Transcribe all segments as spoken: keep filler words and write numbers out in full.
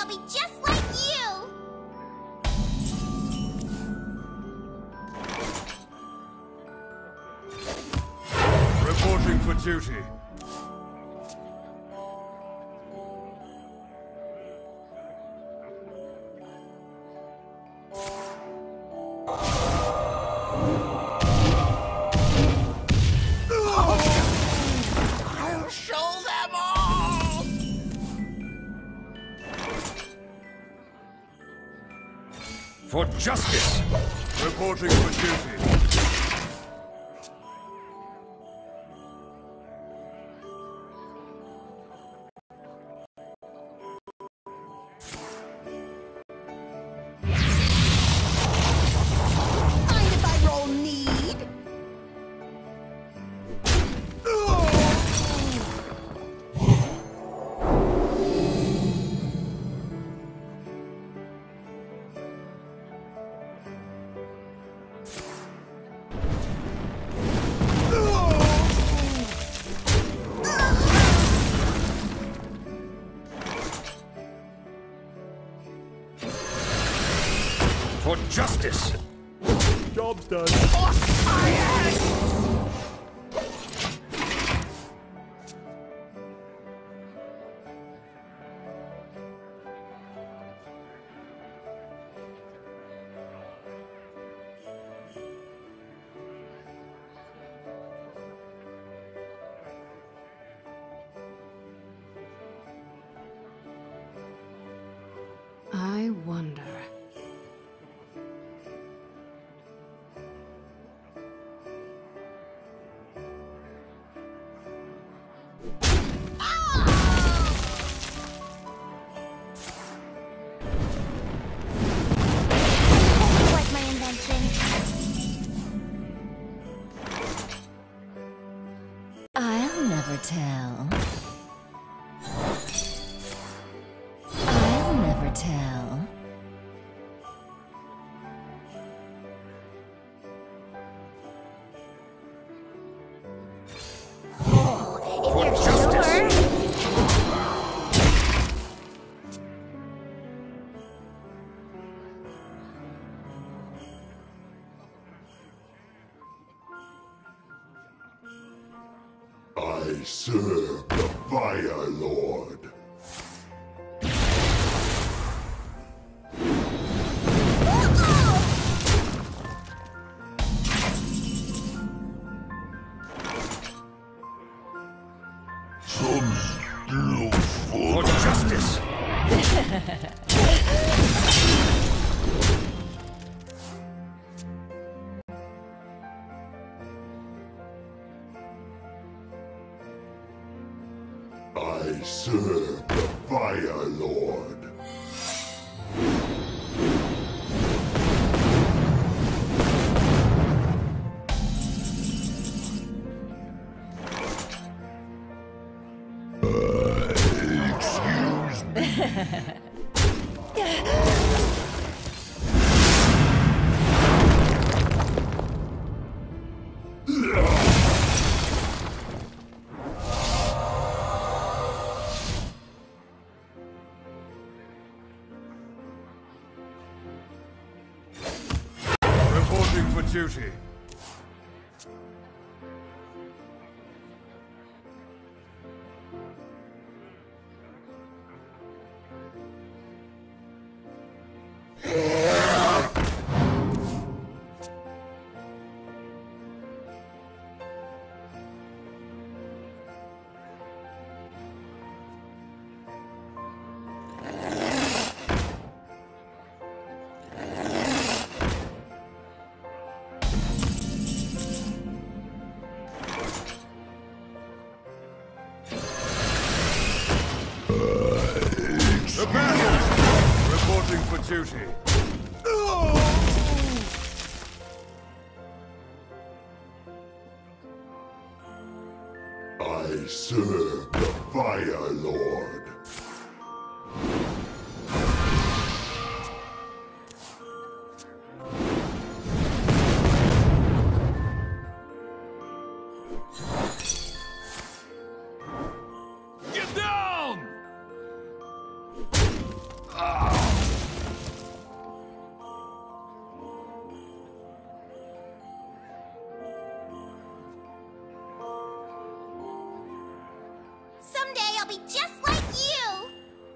I'll be just like you! Reporting for duty. I'll show them all! For justice! Reporting for duty. Mind if I roll need? For justice! Job's done. For science! I wonder. Like my invention. I'll never tell. I'll never tell. Oh, if For you're justice. sure. I serve the Fire Lord. Some still For justice! I serve the Fire Lord. Uh, excuse me. Reporting for duty. The battle! Reporting for duty. I serve the Fire Lord. Get down! Someday I'll be just like you!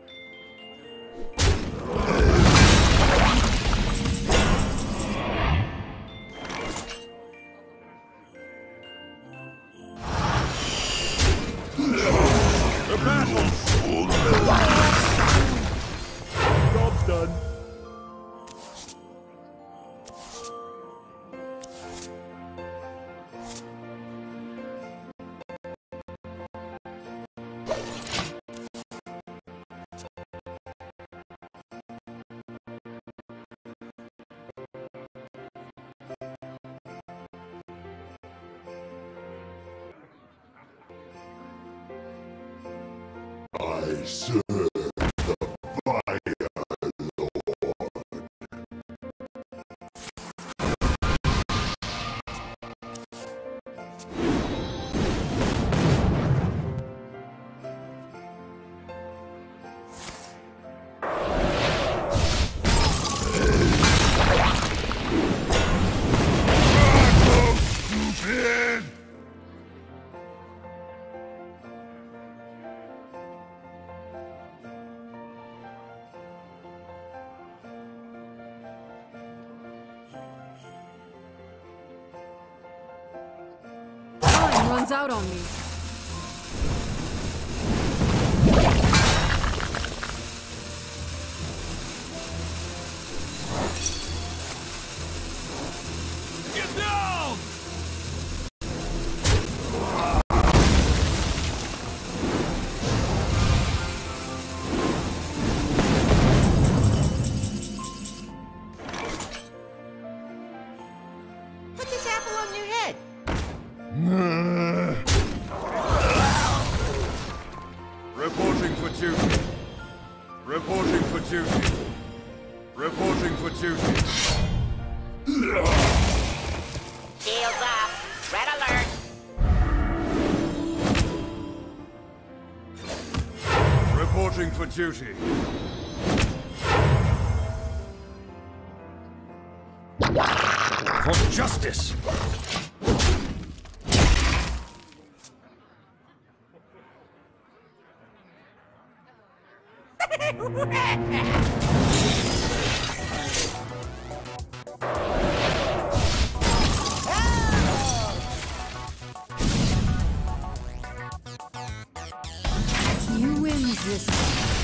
The battle! Job's done. I serve the Fire Lord. Stupid! Time runs out on me. Get down! Put this apple on your head. Reporting for duty. Reporting for duty. Reporting for duty. Shields up. Red alert. Reporting for duty. For justice! You win this.